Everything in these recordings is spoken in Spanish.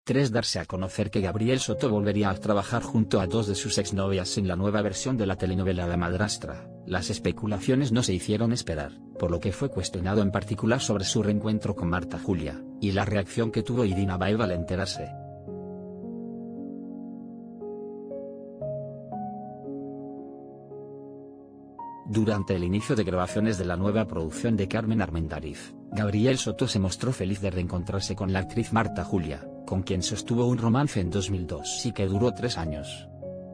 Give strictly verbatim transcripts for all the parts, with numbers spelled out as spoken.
Tras darse a conocer que Gabriel Soto volvería a trabajar junto a dos de sus exnovias en la nueva versión de la telenovela La Madrastra, las especulaciones no se hicieron esperar, por lo que fue cuestionado en particular sobre su reencuentro con Marta Julia, y la reacción que tuvo Irina Baeva al enterarse. Durante el inicio de grabaciones de la nueva producción de Carmen Armendariz, Gabriel Soto se mostró feliz de reencontrarse con la actriz Marta Julia, con quien sostuvo un romance en dos mil dos y que duró tres años.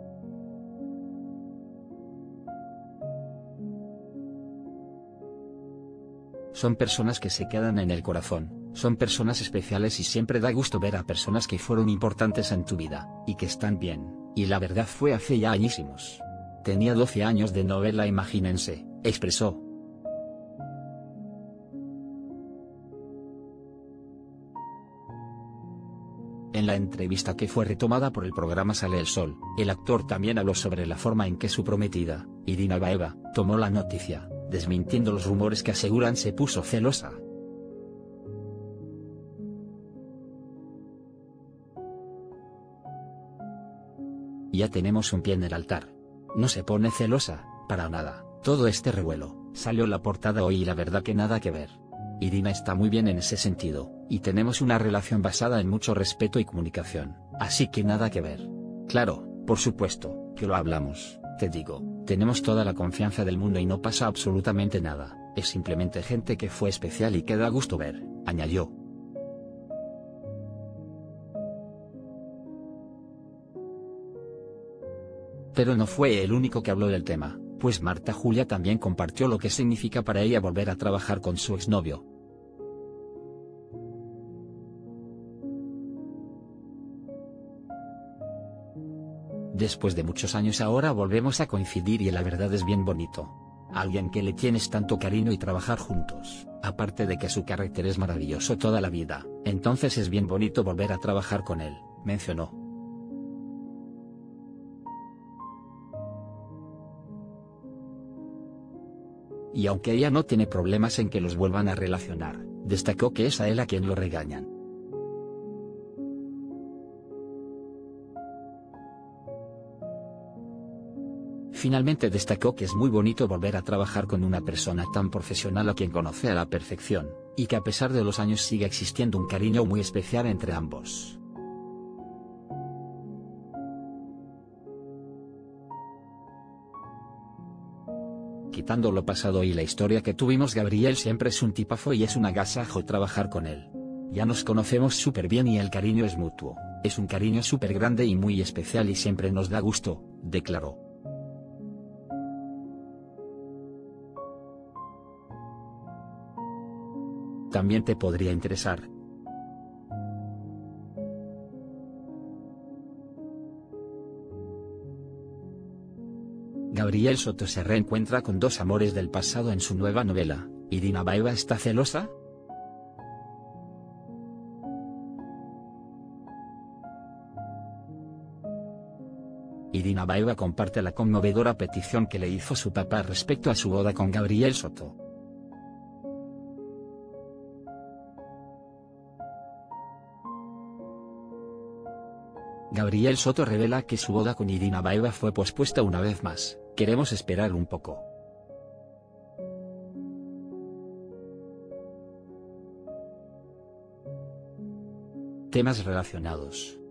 Son personas que se quedan en el corazón, son personas especiales y siempre da gusto ver a personas que fueron importantes en tu vida, y que están bien, y la verdad fue hace ya añísimos. Tenía doce años de novela, imagínense, expresó. En la entrevista que fue retomada por el programa Sale el Sol, el actor también habló sobre la forma en que su prometida, Irina Baeva, tomó la noticia, desmintiendo los rumores que aseguran se puso celosa. Ya tenemos un pie en el altar. No se pone celosa, para nada. Todo este revuelo, salió la portada hoy y la verdad que nada que ver. Irina está muy bien en ese sentido, y tenemos una relación basada en mucho respeto y comunicación, así que nada que ver. Claro, por supuesto, que lo hablamos, te digo, tenemos toda la confianza del mundo y no pasa absolutamente nada, es simplemente gente que fue especial y que da gusto ver, añadió. Pero no fue el único que habló del tema, pues Marta Julia también compartió lo que significa para ella volver a trabajar con su exnovio. Después de muchos años ahora volvemos a coincidir y la verdad es bien bonito. Alguien que le tienes tanto cariño y trabajar juntos, aparte de que su carácter es maravilloso toda la vida, entonces es bien bonito volver a trabajar con él, mencionó. Y aunque ella no tiene problemas en que los vuelvan a relacionar, destacó que es a él a quien lo regañan. Finalmente destacó que es muy bonito volver a trabajar con una persona tan profesional a quien conoce a la perfección, y que a pesar de los años sigue existiendo un cariño muy especial entre ambos. Quitando lo pasado y la historia que tuvimos, Gabriel siempre es un tipazo y es un agasajo trabajar con él. Ya nos conocemos súper bien y el cariño es mutuo, es un cariño súper grande y muy especial y siempre nos da gusto, declaró. También te podría interesar. Gabriel Soto se reencuentra con dos amores del pasado en su nueva novela. ¿Irina Baeva está celosa? Irina Baeva comparte la conmovedora petición que le hizo su papá respecto a su boda con Gabriel Soto. Gabriel Soto revela que su boda con Irina Baeva fue pospuesta una vez más. Queremos esperar un poco. Temas relacionados.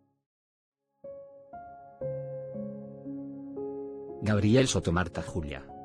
Gabriel Soto, Marta Julia.